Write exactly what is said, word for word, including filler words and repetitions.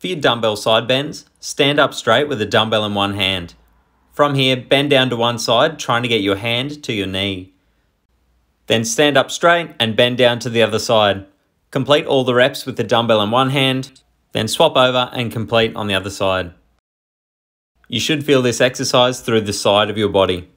For your dumbbell side bends, stand up straight with a dumbbell in one hand. From here, bend down to one side, trying to get your hand to your knee. Then stand up straight and bend down to the other side. Complete all the reps with the dumbbell in one hand, then swap over and complete on the other side. You should feel this exercise through the side of your body.